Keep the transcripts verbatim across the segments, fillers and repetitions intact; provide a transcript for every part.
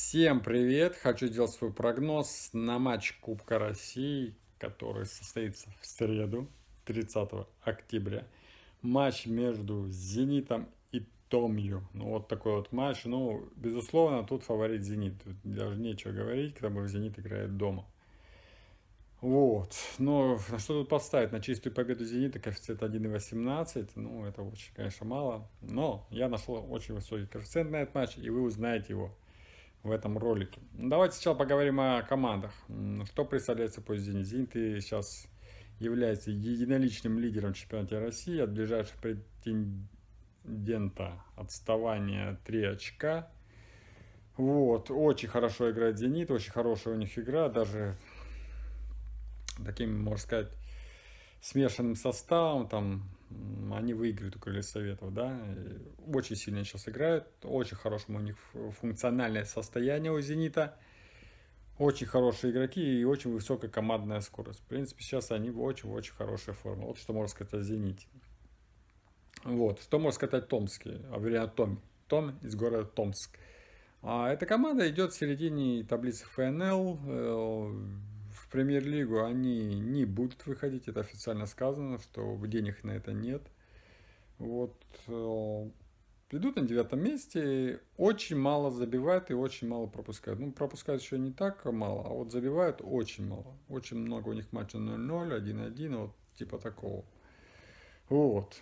Всем привет! Хочу сделать свой прогноз на матч Кубка России, который состоится в среду, тридцатого октября. Матч между Зенитом и Томью. Ну, вот такой вот матч. Ну, безусловно, тут фаворит Зенит. Тут даже нечего говорить, к тому же Зенит играет дома. Вот. Но на что тут поставить? На чистую победу Зенита коэффициент один и восемнадцать. Ну, это очень, конечно, мало. Но я нашел очень высокий коэффициент на этот матч, и вы узнаете его в этом ролике. Давайте сначала поговорим о командах. Что представляет собой Зенит? Зенит сейчас является единоличным лидером чемпионата России. От ближайших претендента отставание три очка. Вот. Очень хорошо играет Зенит, очень хорошая у них игра. Даже таким, можно сказать, смешанным составом, там, они выиграют у Крылья Советов, да, очень сильно сейчас играют, очень хорошее у них функциональное состояние у Зенита, очень хорошие игроки и очень высокая командная скорость. В принципе, сейчас они в очень-очень хорошей форме. Вот что можно сказать о Зените. Вот, что можно сказать о Томске, а вернее о Томе. Том из города Томск. А эта команда идет в середине таблицы эф эн эл. В премьер-лигу они не будут выходить, это официально сказано, что денег на это нет. Вот, идут на девятом месте, очень мало забивают и очень мало пропускают. Ну, пропускают еще не так мало, а вот забивают очень мало. Очень много у них матчей ноль ноль, один один, вот типа такого. Вот.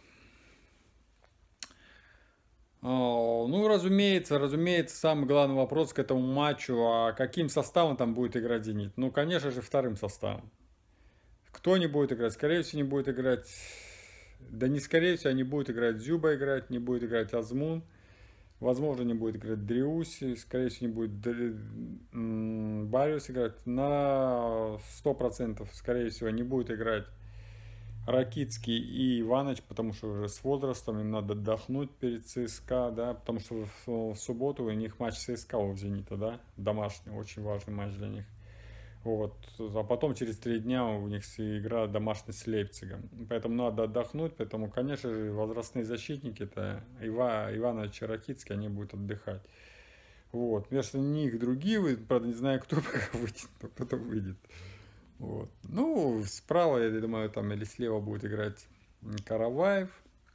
Ну, разумеется, разумеется, самый главный вопрос к этому матчу, а каким составом там будет играть Зенит? Ну, конечно же, вторым составом. Кто не будет играть? Скорее всего, не будет играть... Да не скорее всего, не будет играть Дзюба играть, не будет играть Азмун. Возможно, не будет играть Дриуси, скорее всего, не будет Бариус играть. На сто процентов, скорее всего, не будет играть Ракицкий и Иваныч, потому что уже с возрастом им надо отдохнуть перед ЦСКА, да, потому что в, в субботу у них матч ЦСКА у Зенита, да, домашний, очень важный матч для них. Вот. А потом через три дня у них игра домашняя с Лейпцигом. Поэтому надо отдохнуть, поэтому, конечно же, возрастные защитники, это Ива, Иванович и Ракицкий, они будут отдыхать. Вот. Вместо них другие, правда, не знаю, кто пока выйдет, но кто-то выйдет. Вот. Ну, справа, я думаю, там или слева будет играть Караваев.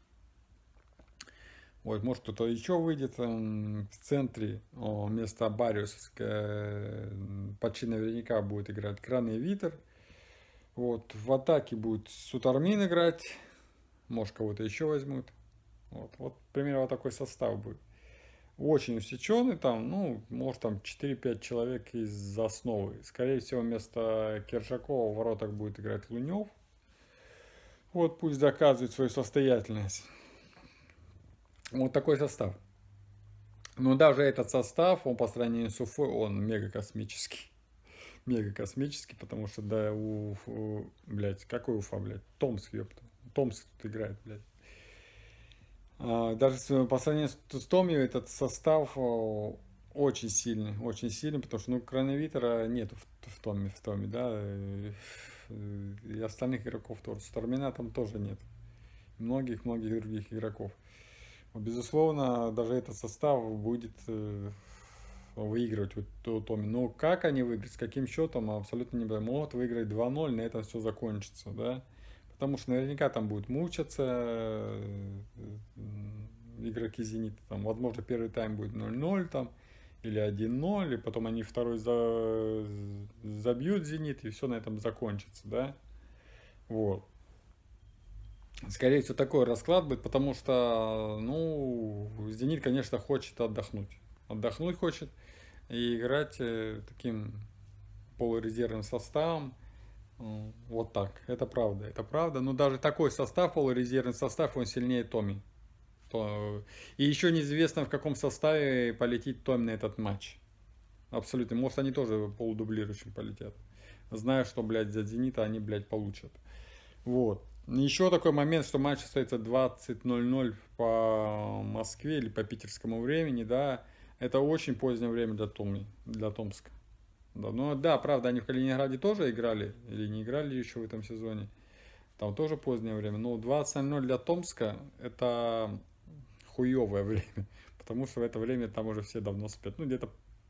Вот, может, кто-то еще выйдет в центре. О, вместо Бариуса почти наверняка будет играть Кран и Витер. Вот, в атаке будет Сутармин играть. Может, кого-то еще возьмут. Вот, вот примерно вот такой состав будет. Очень усеченный там, ну, может, там четыре-пять человек из основы. Скорее всего, вместо Киржакова в воротах будет играть Лунев. Вот, пусть доказывает свою состоятельность. Вот такой состав. Но даже этот состав, он по сравнению с Уфой, он мега космический. Мега космический, потому что, да, у, у блядь, какой Уфа, блядь? Томск, ёпта. Томск тут играет, блядь. Даже по сравнению с Томью этот состав очень сильный, очень сильный, потому что, ну, Крановитера нету в, в Томе, в Томе, да, и остальных игроков тоже. Стормина там тоже нет. Многих-многих других игроков. Безусловно, даже этот состав будет выигрывать у Томи. Но как они выиграют, с каким счетом, абсолютно не знаю. Могут выиграть два ноль, на этом все закончится, да. Потому что наверняка там будут мучаться игроки Зенита. Там, возможно, первый тайм будет ноль ноль там, или один ноль, и потом они второй за... забьют Зенит, и все на этом закончится, да. Вот. Скорее всего, такой расклад будет, потому что, ну, Зенит, конечно, хочет отдохнуть. Отдохнуть хочет и играть таким полурезервным составом. Вот так, это правда, это правда. Но даже такой состав, полурезервный состав, он сильнее Томи. И еще неизвестно, в каком составе полетит Томи на этот матч. Абсолютно. Может, они тоже полудублирующим полетят. Знаю, что, блядь, за Зенита они, блядь, получат. Вот. Еще такой момент, что матч остается двадцать ноль ноль по Москве или по питерскому времени, да. Это очень позднее время для Томи, для Томска. Да, ну да, правда, они в Калининграде тоже играли, или не играли еще в этом сезоне. Там тоже позднее время. Но двадцать ноль ноль для Томска это хуевое время. Потому что в это время там уже все давно спят. Ну, где-то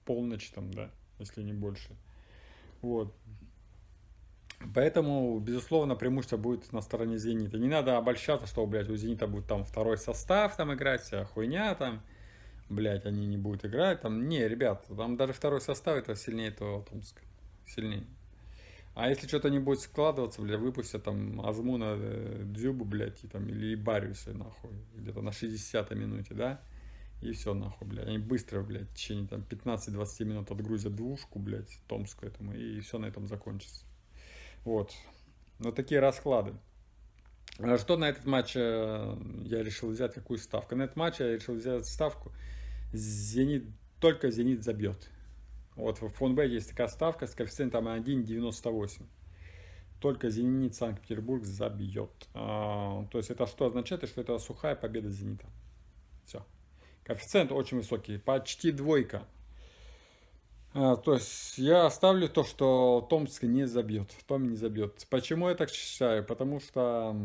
полночь там, да, если не больше. Вот. Поэтому, безусловно, преимущество будет на стороне «Зенита». Не надо обольщаться, что, блядь, у «Зенита» будет там второй состав там играть, вся хуйня там, блядь, они не будут играть там. Не, ребят, там даже второй состав это сильнее этого Томска. Сильнее. А если что-то не будет складываться, блядь, выпустят там Азмуна, э, Дзюбу, блядь, и, там, или Бариуса, нахуй, где-то на шестидесятой минуте, да? И все, нахуй, блядь. Они быстро, блядь, в течение там пятнадцать-двадцать минут отгрузят двушку, блядь, Томску этому, и все на этом закончится. Вот. Вот такие расклады. А что на этот матч э, я решил взять, какую ставку? На этот матч я решил взять ставку «Зенит», только «Зенит» забьет. Вот в Фонбете есть такая ставка с коэффициентом один девяносто восемь. Только «Зенит» Санкт-Петербург забьет. А, то есть это что означает? Что это сухая победа «Зенита». Все. Коэффициент очень высокий, почти двойка. А, то есть я оставлю то, что Томск не забьет. Том не забьет. Почему я так считаю? Потому что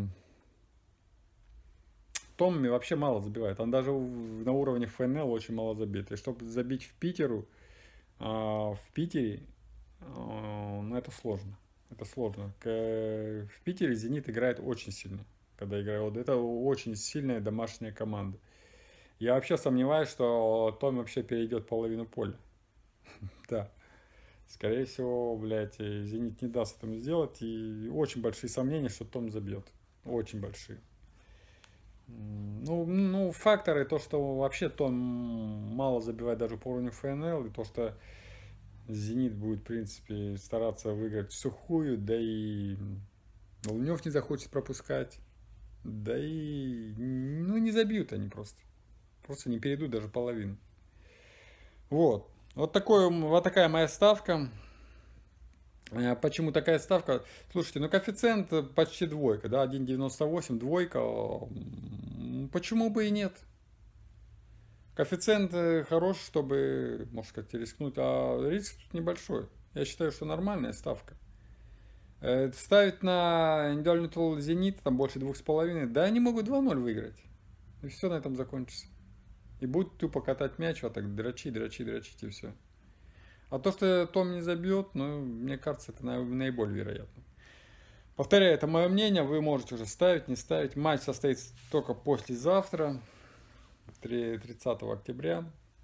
Том вообще мало забивает. Он даже на уровне ФНЛ очень мало забит. И чтобы забить в Питеру, а, в Питере, а, ну это сложно. Это сложно. В Питере «Зенит» играет очень сильно. Когда играет. Это очень сильная домашняя команда. Я вообще сомневаюсь, что Том вообще перейдет половину поля. Да. Скорее всего, блядь, «Зенит» не даст этому сделать. И очень большие сомнения, что Том забьет. Очень большие. Ну, ну, факторы, то, что вообще Том мало забивает даже по уровню ФНЛ, и то, что «Зенит» будет, в принципе, стараться выиграть сухую, да и Лунев не захочет пропускать. Да и, ну, не забьют они просто. Просто не перейдут даже половину. Вот. Вот, такой, вот такая моя ставка. Почему такая ставка? Слушайте, ну коэффициент почти двойка, да, один девяносто восемь, двойка. Почему бы и нет? Коэффициент хороший, чтобы, может, как-то рискнуть, а риск тут небольшой. Я считаю, что нормальная ставка. Ставить на индивидуальный тул «Зенит», там больше двух с половиной, да, они могут два ноль выиграть. И все на этом закончится. И будет тупо катать мяч, вот так дрочи, дрочи, дрочить и все. А то, что Том не забьет, ну, мне кажется, это наиболее вероятно. Повторяю, это мое мнение, вы можете уже ставить, не ставить. Матч состоится только послезавтра, тридцатого октября.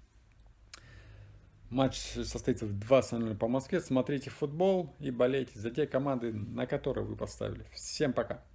Матч состоится в двадцать ноль ноль по Москве. Смотрите футбол и болейте за те команды, на которые вы поставили. Всем пока!